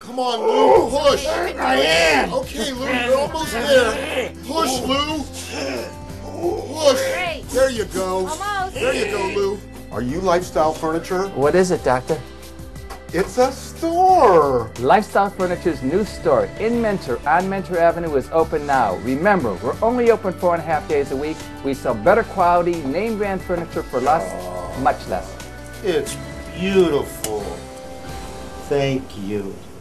Come on, Lou, push. I am. Okay, Lou, you're almost there. Push, Lou. Push. Great. There you go. Almost. There you go, Lou. Are you Lifestyle Furniture? What is it, Doctor? It's a store. Lifestyle Furniture's new store in Mentor on Mentor Avenue is open now. Remember, we're only open 4.5 days a week. We sell better quality, name brand furniture for less, much less. It's beautiful. Thank you.